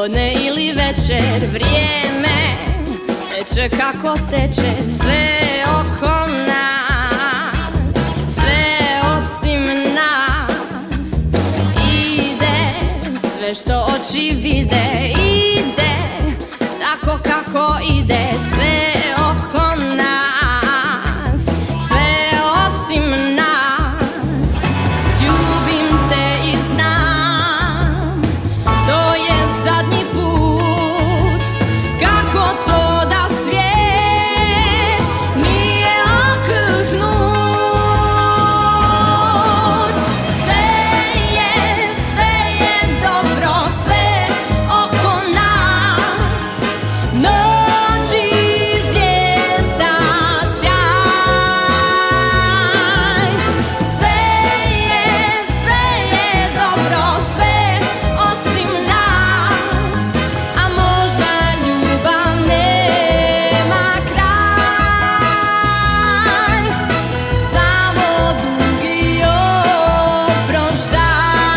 Popodne ili večer, vrijeme teče kako teče, sve oko nas, sve osim nas. Ide sve što oči vide, ide tako kako ide, sve oko nas, sve osim nas. Ljubim te i znam, to je zadnji put, kako to da svijet nije okrhnut. Sve je dobro, sve oko nas, noć i zvijezda sjaj. Sve je dobro, sve osim nas, a možda ljubav nema kraj. Samo dugi oproštaj.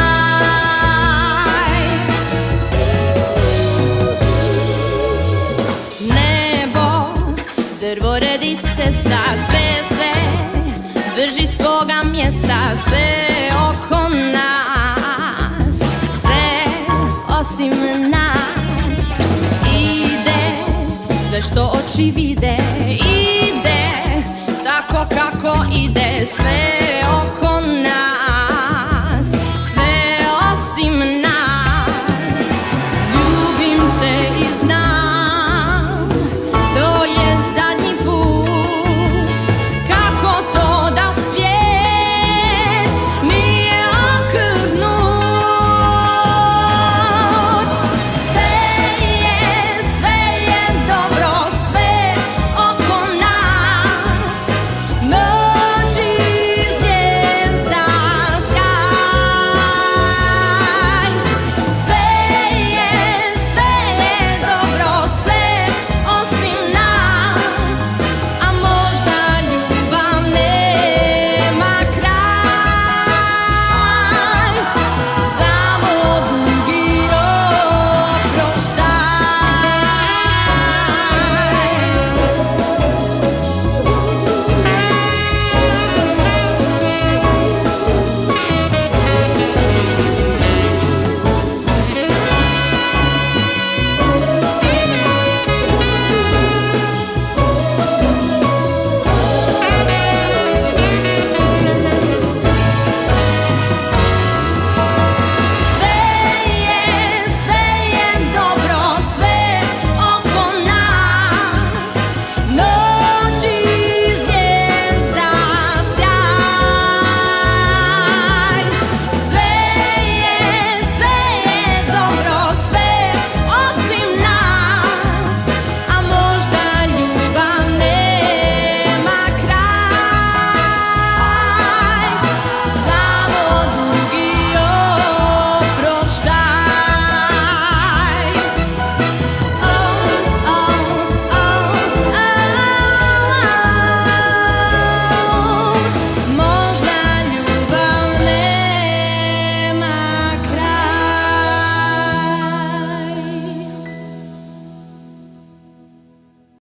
Nebo, drvoredice sa, sve se drži svoga mjesta, sve oko nas, sve osim nas. Ide sve što oči vide, ide tako kako ide, sve